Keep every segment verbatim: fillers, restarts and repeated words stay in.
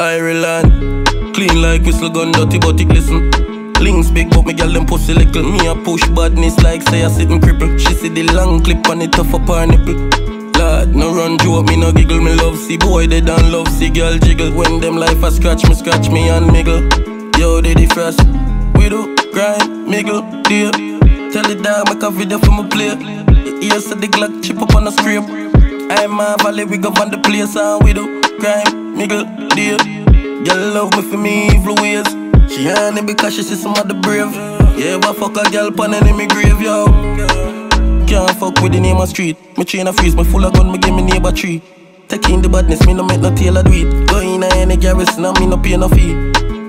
Ireland. Clean like whistle gun, dirty but it listen. Links big but me gal them pussy little. Me a push badness like say I sitting cripple. She see the long clip and it tough up her nipple. Lord, no run joke, me no giggle. Me love see boy they don't love see girl jiggle. When them life a scratch me scratch me and miggle. Yo they the first. We do grind, miggle, deal. Tell the dog make a video for my play. Yes to the Glock chip up on the scrape. I'm a valley we go on the place and we do grind, miggle, deal. Girl love me for me evil ways. She honey because she see some of the brave. Yeah, but fuck a girl pan in me grave, yo. Can't fuck with the name of street. Me chain a freeze, me full of gun, me give me neighbor tree. Taking the badness, me no make no tailor do it. Go in a any garrison and me no pay no fee.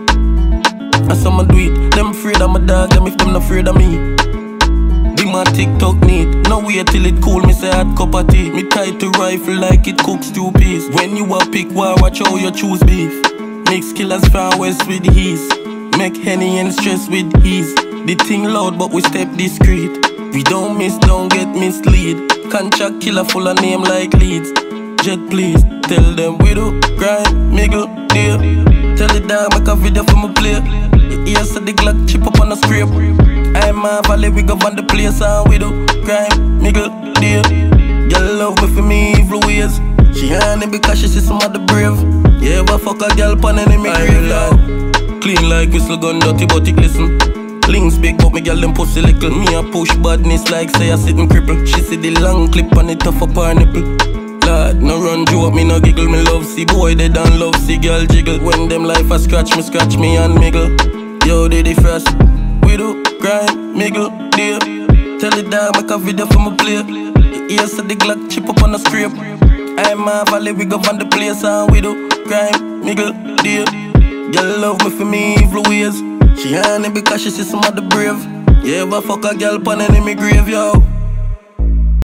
And some do it, them afraid of my dog, them if them not afraid of me. Be my TikTok neat, no wait till it cool, me say hot cup of tea. Me tied to rifle like it cooks two piece. When you a pick war, watch how you choose beef. Mix killers from west with ease. Make Henny and stress with ease. The thing loud but we step discreet. We don't miss, don't get mislead. Contract killer full of name like Leeds. Jet please, tell them we do grind, miggle, deal. Tell the dog make a video for my play. Yes to the Glock chip up on the scrape. I'm a valley we go on the place and we do grind, miggle, deal. Girl love me for me evil ways. She honey because she see some of the brave. Yeah, but fuck a girl pan in me grave. Clean like whistle gun, dirty but it listen. Links big but me gal them pussy little. Me a push badness like say I sitting cripple. She see the long clip and it tough up her nipple. Lord, no run joke, me no giggle. Me love see boy they don't love see girl jiggle. When them life a scratch me scratch me and miggle. Yo they the first. We do grind, miggle, deal. Tell the dog make a video for my play. Yes to the Glock chip up on the scrape. I'm a valley we go on the place and we do grind, miggle, deal. Girl love me for me evil ways. She honey because she see some of the brave. Yeah, but fuck a girl pan in me grave, yo.